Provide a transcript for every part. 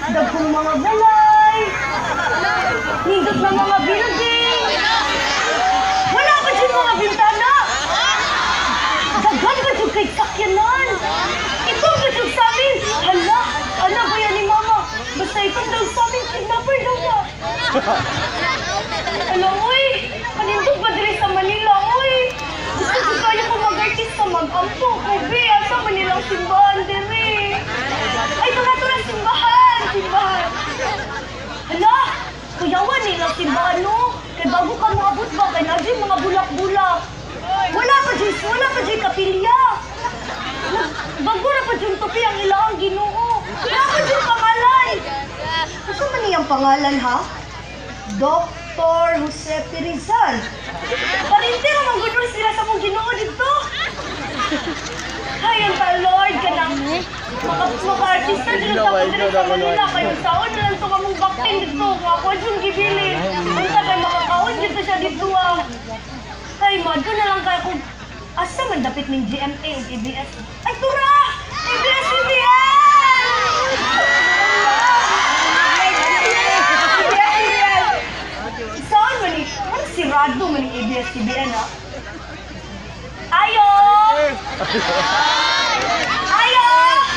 Dagkong mga balay. Nindot na mga building. Wala pa dyan mga bintana. Dagan ba dyan kay sakyanan? Ito ba dyan sa amin? Hala, ano ba yan ni Mama? Basta itong daw sa amin, kidnapper daw na. Alam, uy, panindog ba diri sa Manila, uy? Gusto ko kaya kung mag-artista mag-ampo. Kobe, asa Manilang simbahan diri. Ay, ito na simbahan. Simbahan. Hala, kuyawan nilang simbahan, no? Kaya bago ka maabot ba, kaya na dyan mga bulak-bulak. Wala pa dyan kapilya. Bago na pa dyan tupi ang ilang Ginoo. Wala pa dyan pangalan. Gusto man niyang pangalan, ha? Dr. Jose Pirizal. Parinti naman gano'n sila sa mong Ginoo dito. Hayan ka, Lord, ka nang maka-artista dito tapos dito sa Manila. Kayong taon na lang ito kamong baktin dito. Ako dyan gibilin. Punta kayo makakaon dito siya dito, ah. Ay, madto na lang kayo kung asa man dapit ng GMA o ABS. Ay, tura! ABS-CBN! Saan man ni? Ano sirado man ni ABS-CBN, ha? Ayo! Ayo!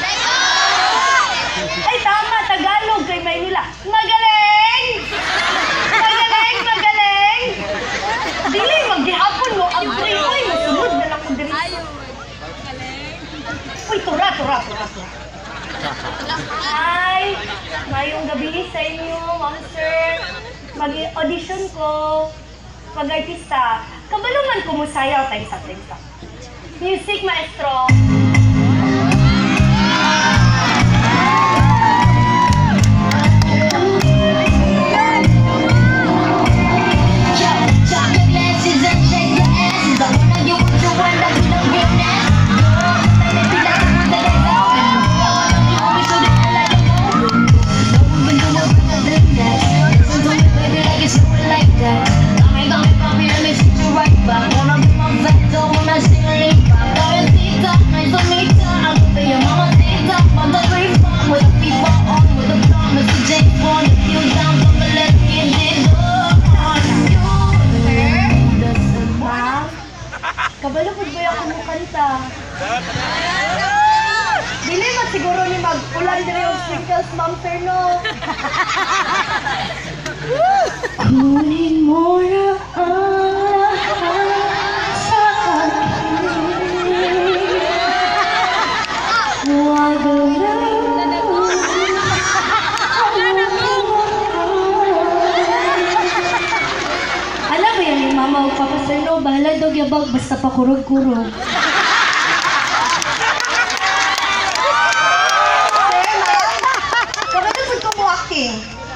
Ay, tama, Tagalog kay Maynila. Magaling! Magaling, magaling! Dili, maghihapon mo. Ang pre, uy, masunod na lang kung diri. Uy, tura. Ay, ngayong gabi sa inyo, ma'am sir. Mag-audition ko. Pag-artista. Kabalungan ko mo sayaw tayo sa teksta. Music, maestro. Kabalukod ba yung kumukanta? Dili ba siguro ni mag-ulan dili yung sprinkles, ma'am sir, no? Kunin mo na sa akin. Huwag alam mo yan ni Mama o Papa Sir, no? Bahala daw yabag, basta pa kurog-kurog. Sir, ma'am, kabatapod ko mo acting.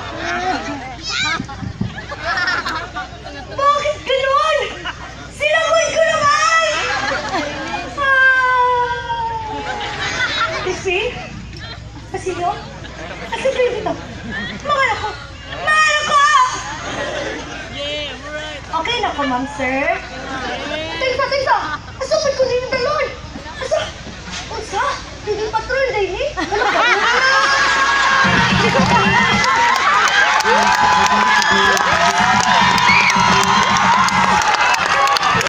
Bakit ganun? Sinaboy ko naman! Kasi? Pasino? Kasi kayo dito. Mahal ako! Mahal ako! Okay na po, ma'am sir.